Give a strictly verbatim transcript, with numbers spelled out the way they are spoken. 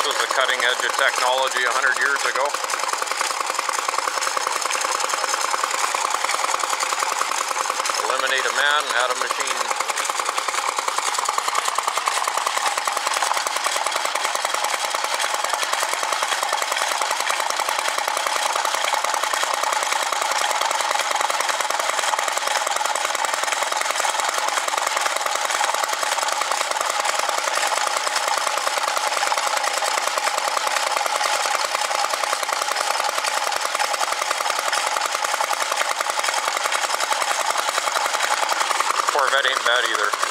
was the cutting edge of technology a hundred years ago. Eliminate a man, add a machine. Corvette ain't bad either.